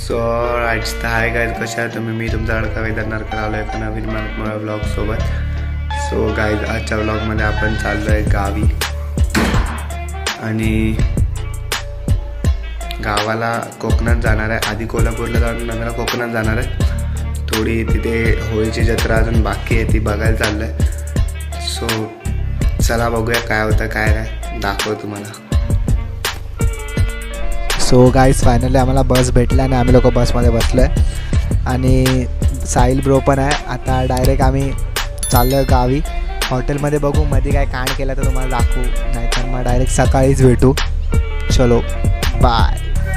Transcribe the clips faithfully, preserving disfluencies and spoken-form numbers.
So rights तर hi guys, कशा आहे तुम्ही? मी तुमचा अडका वेदरनारकर आलो एका नवीन मला ब्लॉगसोबत. सो गाईज, आजच्या ब्लॉगमध्ये आपण चाललो आहे गावी आणि गावाला कोकणात जाणार आहे. आधी कोल्हापूरला जाऊन नंतर कोकणात जाणार आहे. थोडी तिथे होळीची जत्रा अजून बाकी आहे, ती बघायला चाललं आहे. सो चला बघूया काय होतं काय नाही, दाखव तुम्हाला. सो गाईज, फायनली आम्हाला बस भेटला आणि आम्ही लोक बसमध्ये बसलो आहे आणि साहिल ब्रो पण आहे. आता डायरेक्ट आम्ही चाललो आहे गावी. हॉटेलमध्ये बघू मध्ये काय कांड केला तर तुम्हाला दाखवू, नाहीतर मग डायरेक्ट सकाळीच भेटू. चलो बाय.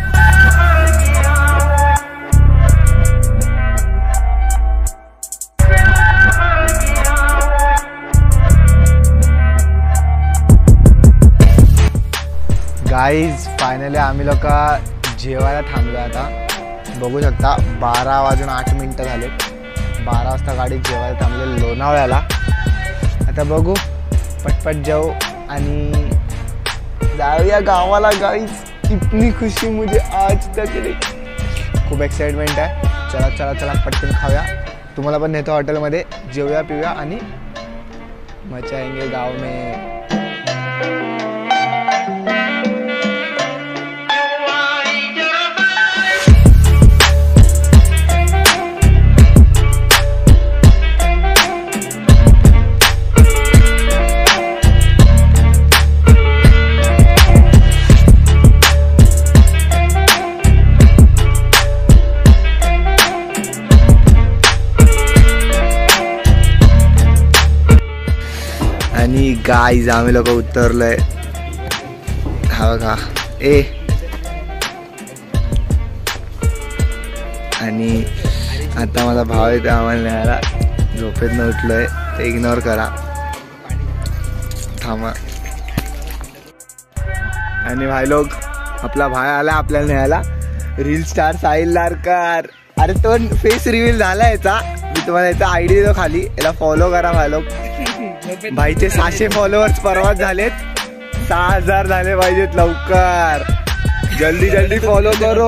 गाईज, फायनली आम्ही लोक जेवायला थांबलो. आता बघू शकता बारा वाजून आठ मिनटं झाले. बारा वाजता गाडी जेवायला थांबले लोणावळ्याला. आता बघू पटपट जाऊ आणि जाऊया गावाला. गाईज, इतनी खुशी मुझे आज तक रे. खूप एक्साइटमेंट आहे. चला चला चला पटकन खाऊया. तुम्हाला पण नेतो हॉटेलमध्ये, जेवूया पिऊया आणि मजा आएंगे गाव में. आणि गाईज, आम्ही लोक उतरलोय. हा बघा ए. आणि आता माझा भाव येतो आम्हाला न्यायला. झोपेतनं उठलोय, ते इग्नोर करा, थांबा. आणि भाई लोक, आपला भाई आला आपल्याला न्यायला. Reel star Sahil Narkar. अरे तो फेस रिव्हील झाला याचा. मी तुम्हाला याचा आय डी देतो खाली, याला फॉलो करा भाई लोक. भाईचे सहाशे फॉलोअर्स परवाच झालेत, सहा हजार झाले पाहिजेत. लवकर जल्दी जल्दी फॉलो करो.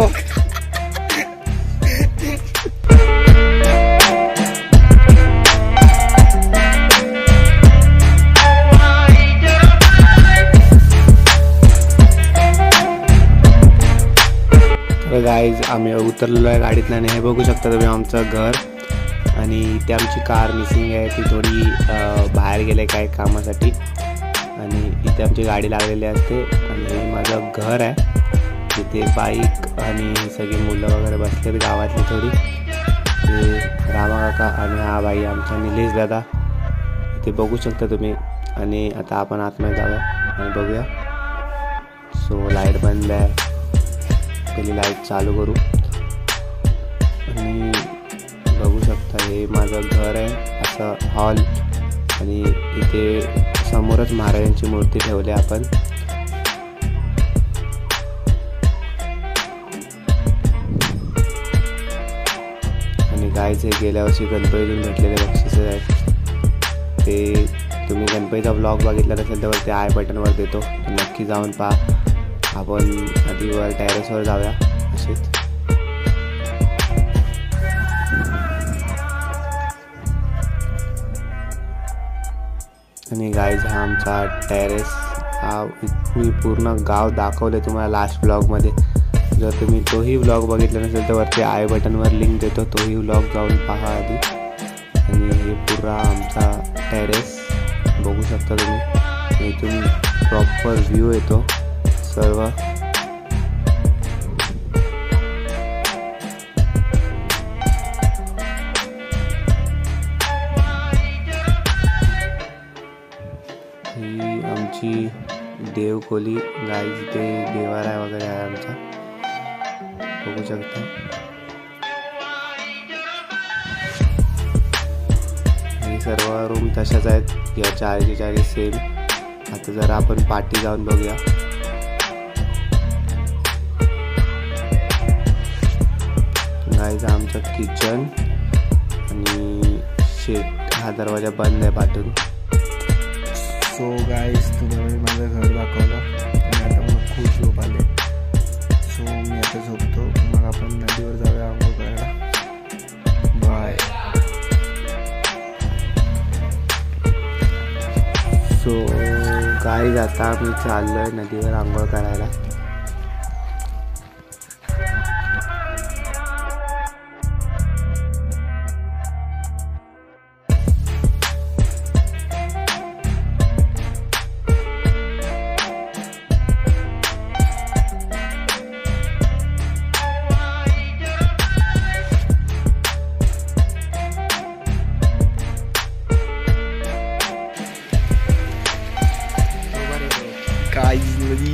तर गाईज, आम्ही उतरलेलो आहे गाडीतनं आणि हे बघू शकता तुम्ही आमचं घर. आणि इथे आमची कार मिसिंग आहे, ती थोडी बाहेर गेले काय कामासाठी. आणि इथे आमची गाडी लागलेली असते. आणि हे माझं घर आहे. तिथे बाईक आणि सगळी मुलं वगैरे बसलेत गावातली थोडी. ते रामा काका आणि हा बाई आमचा निलेश दादा इथे बघू शकता तुम्ही. आणि आता आपण आतमध्ये जाऊया आणि बघूया. सो लाईट बंद आहे, पहिली लाईट चालू करू. आणि बघू शकता हे माझं घर आहे, असं हॉल. आणि इथे समोरच महाराजांची मूर्ती ठेवली आपण. आणि गायचे गेल्या वर्षी गणपतीतून भेटलेले बक्षीस आहेत, ते तुम्ही गणपतीचा ब्लॉग बघितला नसेल तर वरती आय बटनवर देतो, नक्की जाऊन पहा. आपण आधी वर टेरेसवर जाऊया असेच. आणि गाईज, हा आमचा टेरेस. हा मी पूर्ण गाव दाखवले तुम्हाला लास्ट ब्लॉगमध्ये. जर तुम्ही तोही ब्लॉग बघितला नसेल तर वरती आय बटनवर लिंक देतो, तोही ब्लॉग जाऊन पहा आधी. आणि हे पुरा आमचा टेरेस बघू शकता तुम्ही. इथून प्रॉपर व्ह्यू येतो सर्व. ही आमची देवखोली. गाईज, ते देवारा वगैरे आहे आमचा, बघू शकता. हे सर्व रूम तशाच आहेत, या चारचे चारी सेम. आता जरा आपण पाठी जाऊन बघूया. गाईज, आमचं किचन आणि शेट. हा दरवाजा बंद आहे पाठून. सो गाईज, तुम्हाला माझं घर दाखवलं आणि आता मला खूप झोप आले. सो मी आता झोपतो, मग आपण नदीवर जाऊया. गाईज आता आम्ही चाललोय नदीवर आंघोळ करायला. गाईज नदी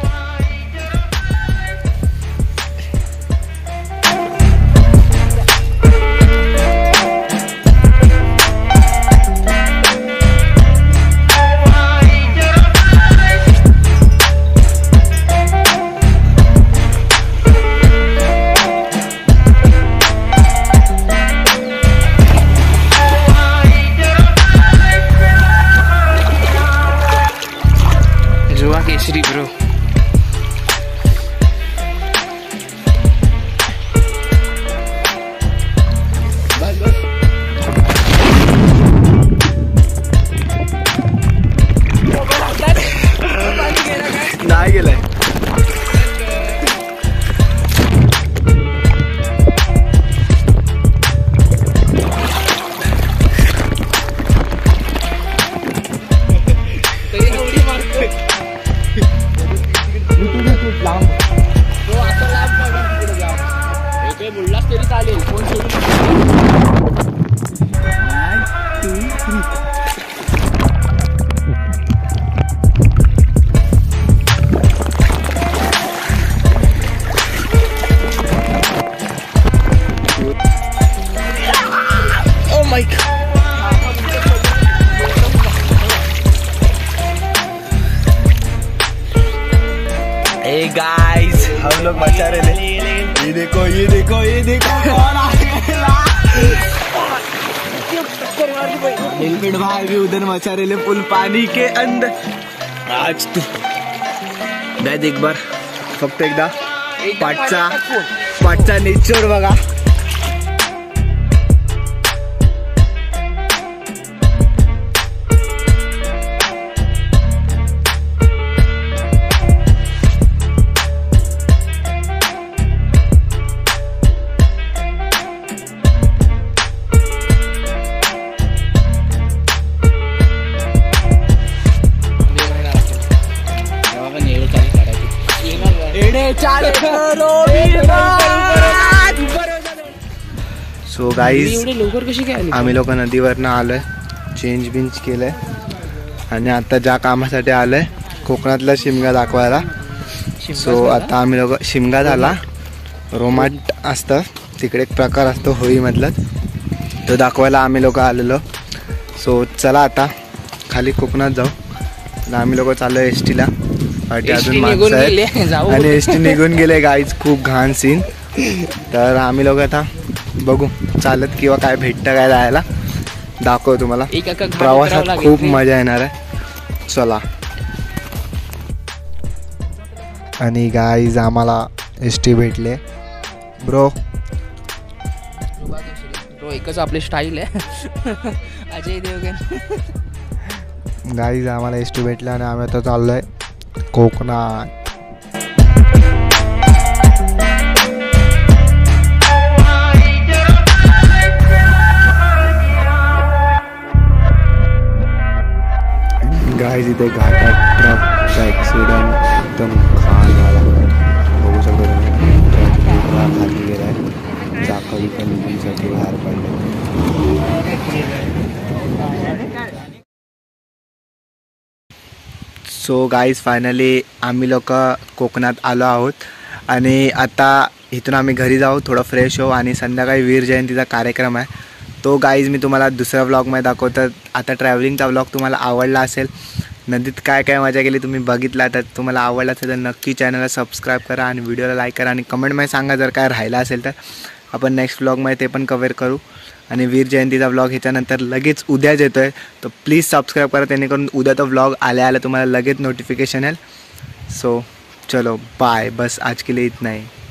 केसरी ब्रो. नाही गेलाय. बोललास तरी चालेल. कोण oh my god. Hey guys, हम लोग बचा रहे थे. ये देखो ये देखो ये देखो कौन आ गया. हेलमेट भाई भी उधर मचा रहे फुल पानी के अंदर. आज तू मैं एक बार फक्त एकदा पाटचा पाटचा नेचर बघा. सो गाईज आम्ही लोक नदीवरनं आलोय, चेंज बिंज केलंय आणि आता ज्या कामासाठी आलोय कोकणातला शिमगा दाखवायला. सो आता आम्ही लोक शिमगा झाला रोमाट असतं तिकडे एक प्रकार असतो होळीमधला, तो दाखवायला आम्ही लोक आलेलो. सो चला आता खाली कोकणात जाऊ. आम्ही लोक चाललो एस टीला. पाठी अजून माणसं आहेत आणि एस टी निघून गेले गाईज. खूप घाण सीन. तर आम्ही लोक आता बघू चालत किंवा काय भेटतं काय जायला दाखव तुम्हाला. प्रवासात खूप मजा येणार आहे. चला. आणि गाईज आम्हाला एस टी भेटले ब्रो. ब्रो एकच आपली स्टाईल आहे. अजय देवगण. गाईज आम्हाला एस टी भेटले आणि आम्ही आता चाललोय कोकणात. गाईज इथे घाटात ट्रकचा ॲक्सिडेंट एकदम खाल झाला. बघू शकतो तुम्ही ट्रक खाली गेला आहे. चाकरी पण निघण्यासाठी बाहेर पडले. सो गाईज फायनली आम्ही लोक कोकणात आलो आहोत आणि आता इथून आम्ही घरी जाऊ, थोडं फ्रेश होऊ आणि संध्याकाळी वीर जयंतीचा कार्यक्रम आहे तो गाईज मी तुम्हाला दुसऱ्या व्लॉगमध्ये दाखवतो. आता ट्रॅव्हलिंगचा व्लॉग तुम्हाला आवडला असेल, नदीत काय काय मजा केली तुम्ही बघितला, तर तुम्हाला आवडला असेल तर नक्की चॅनलला सबस्क्राईब करा आणि व्हिडिओला लाईक करा आणि कमेंटमध्ये सांगा जर काय राहिला असेल तर आपण नेक्स्ट व्लॉगमध्ये ते पण कव्हर करू. आणि वीर जयंतीचा व्लॉग ह्याच्यानंतर लगेच उद्याच येतो आहे, तर प्लीज सबस्क्राईब करा जेणेकरून उद्याचा व्लॉग आल्या आल्या तुम्हाला लगेच नोटिफिकेशन येईल. सो चलो बाय. बस आज के लिए इतना ही.